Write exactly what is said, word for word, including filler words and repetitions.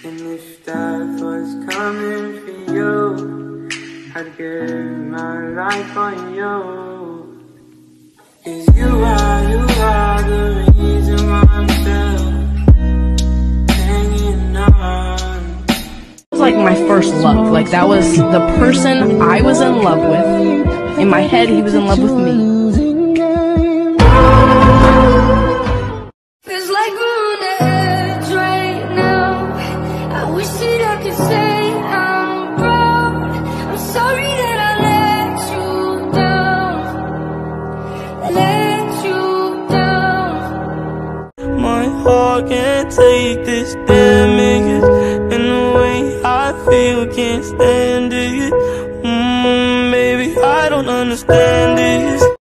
And if that was coming for you, I'd give my life on you. 'Cause you are, you are the reason why I'm still hanging on. It was like my first love. Like, that was the person I was in love with. In my head, he was in love with me. Feels like we're on the edge right now. I wish that I could say I'm proud. I'm sorry that I let you down. Let you down. My heart can't take this damage, and the way I feel can't stand it. Mm, maybe I don't understand.